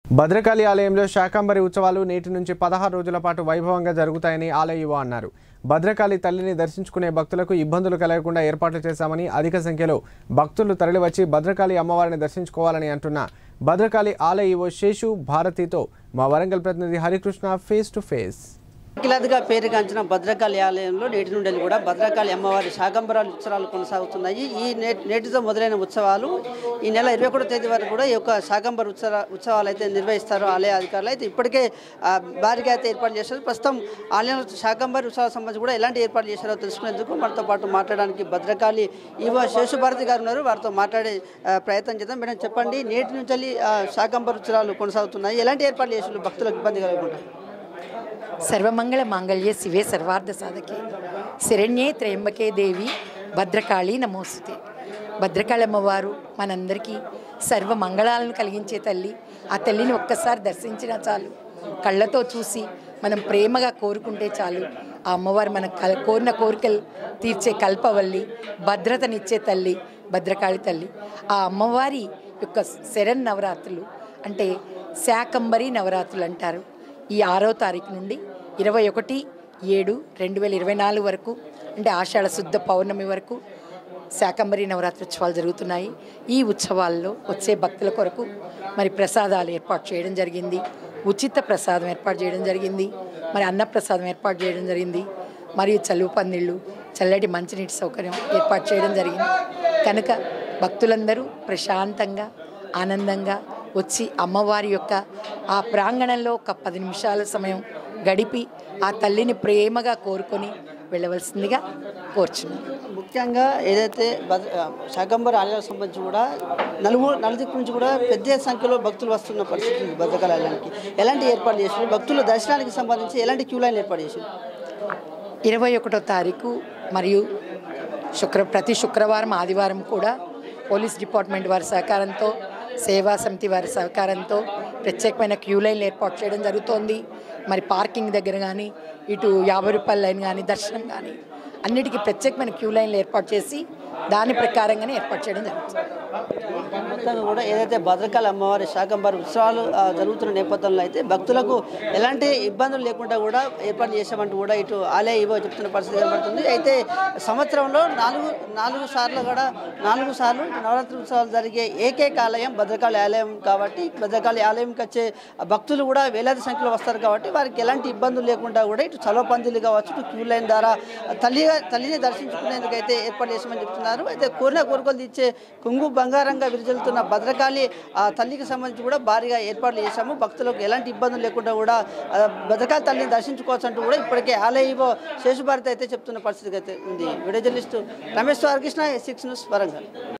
భద్రకాళి ఆలయంలో శాకంబరి ఉత్సవాలు నేటి నుంచి 16 రోజుల పాటు వైభవంగా జరుగుతాయని ఆలయ ఈవో అన్నారు. భద్రకాళి తల్లిని దర్శించుకునే భక్తులకు ఇబ్బందులు కలగకుండా ఏర్పాట్లు చేశామని, అధిక సంఖ్యలో భక్తులు తరలివచ్చి భద్రకాళి అమ్మవారిని దర్శించుకోవాలని అంటున్న భద్రకాళి ఆలయ ఈవో శేషు భారతితో మా వరంగల్ ప్రతినిధి హరికృష్ణ ఫేస్ టు ఫేస్. అఖిలాదిగా పేరుగాంచిన భద్రకాళి ఆలయంలో నేటి నుండి కూడా భద్రకాళి అమ్మవారి శాకంబరాల ఉత్సవాలు కొనసాగుతున్నాయి. ఈ నేటితో మొదలైన ఉత్సవాలు ఈ నెల 21వ తేదీ వరకు కూడా ఈ యొక్క శాకంబర ఉత్సవాలు అయితే నిర్వహిస్తారు ఆలయ అధికారులు. అయితే ఇప్పటికే భారీగా అయితే ఏర్పాటు చేశారు. ప్రస్తుతం ఆలయంలో శాకంబరి ఉత్సవాలకు సంబంధించి కూడా ఎలాంటి ఏర్పాట్లు చేశారో తెలుసుకునేందుకు మనతో పాటు మాట్లాడడానికి భద్రకాళి ఈవో శేషు భారతి గారు ఉన్నారు. వారితో మాట్లాడే ప్రయత్నం చేద్దాం. మేడం చెప్పండి, నేటి నుంచి శాకంబర ఉత్సవాలు కొనసాగుతున్నాయి, ఎలాంటి ఏర్పాట్లు చేశారు భక్తులకు ఇబ్బంది కలగకుండా? సర్వమంగళ మాంగళ్యే శివే సర్వార్థ సాధకే శరణ్యే త్రయంబకే దేవి భద్రకాళి నమోస్తుతే. భద్రకాళి అమ్మవారు మనందరికీ సర్వ మంగళాలను కలిగించే తల్లి. ఆ తల్లిని ఒక్కసారి దర్శించినా చాలు, కళ్ళతో చూసి మనం ప్రేమగా కోరుకుంటే చాలు, ఆ అమ్మవారు మన కోరిన కోరికలు తీర్చే కల్పవల్లి, భద్రతనిచ్చే తల్లి భద్రకాళి తల్లి. ఆ అమ్మవారి యొక్క శరణ్ నవరాత్రులు అంటే శాకంబరి నవరాత్రులు అంటారు. ఈ 6వ తారీఖు నుండి 21/7/2024 వరకు అంటే ఆషాఢ శుద్ధ పౌర్ణమి వరకు శాకంబరి నవరాత్రి ఉత్సవాలు జరుగుతున్నాయి. ఈ ఉత్సవాల్లో వచ్చే భక్తుల కొరకు మరి ప్రసాదాలు ఏర్పాటు చేయడం జరిగింది, ఉచిత ప్రసాదం ఏర్పాటు చేయడం జరిగింది, మరి అన్నప్రసాదం ఏర్పాటు చేయడం జరిగింది, మరియు చలువ పందిళ్ళు, చల్లటి మంచినీటి సౌకర్యం ఏర్పాటు చేయడం జరిగింది. కనుక భక్తులందరూ ప్రశాంతంగా ఆనందంగా వచ్చి అమ్మవారి యొక్క ఆ ప్రాంగణంలో ఒక 10 నిమిషాల సమయం గడిపి ఆ తల్లిని ప్రేమగా కోరుకొని వెళ్ళవలసిందిగా కోరుచున్నాను. ముఖ్యంగా ఏదైతే శాకంబరి ఆలయాలకు సంబంధించి కూడా నలుదిక్కు నుంచి కూడా పెద్ద సంఖ్యలో భక్తులు వస్తున్న పరిస్థితి ఉంది. భద్రకాళి ఆలయానికి ఎలాంటి ఏర్పాట్లు చేశారు? భక్తుల దర్శనానికి సంబంధించి ఎలాంటి క్యూ లైన్ ఏర్పాటు చేశారు? 21వ తారీఖు మరియు ప్రతి శుక్రవారం ఆదివారం కూడా పోలీస్ డిపార్ట్మెంట్ వారి సహకారంతో, సేవా సమితి వారి సహకారంతో ప్రత్యేకమైన క్యూ లైన్లు ఏర్పాటు చేయడం జరుగుతోంది. మరి పార్కింగ్ దగ్గర కానీ, ఇటు 50 రూపాయల లైన్ కానీ, దర్శనం కానీ అన్నిటికీ ప్రత్యేకమైన క్యూ లైన్లు ఏర్పాటు చేసి దాని ప్రకారంగానే ఏర్పాటు చేయడం జరుగుతుంది. మొత్తంగా కూడా ఏదైతే భద్రకాళి అమ్మవారి శాకంబరి ఉత్సవాలు జరుగుతున్న నేపథ్యంలో అయితే భక్తులకు ఎలాంటి ఇబ్బందులు లేకుండా కూడా ఏర్పాటు చేశామంటూ కూడా ఇటు ఆలయ ఈవో చెప్తున్న పరిస్థితి కనబడుతుంది. అయితే సంవత్సరంలో నాలుగు సార్లు నవరాత్రి ఉత్సవాలు జరిగే ఏకైక ఆలయం భద్రకాళి ఆలయం కాబట్టి భద్రకాళి ఆలయంకి వచ్చే భక్తులు కూడా వేలాది సంఖ్యలో వస్తారు కాబట్టి వారికి ఎలాంటి ఇబ్బందులు లేకుండా కూడా ఇటు చలవ పందిలు కావచ్చు, ఇటు క్యూ లైన్ ద్వారా తల్లిని దర్శించుకునేందుకైతే ఏర్పాటు చేసామని చెప్తున్నారు. అయితే కోరిన కోరికలు తీర్చే కొంగు బంగారంగా విరజిల్లుతున్న భద్రకాళి తల్లికి సంబంధించి కూడా భారీగా ఏర్పాట్లు చేశాము. భక్తులకు ఎలాంటి ఇబ్బందులు లేకుండా కూడా భద్రకాళి తల్లిని దర్శించుకోవచ్చు అంటూ కూడా ఇప్పటికే ఆలయ ఈవో శేషు భారతి అయితే చెప్తున్న పరిస్థితి అయితే ఉంది. Video journalist Ramesh Harikrishna, 6 news Warangal.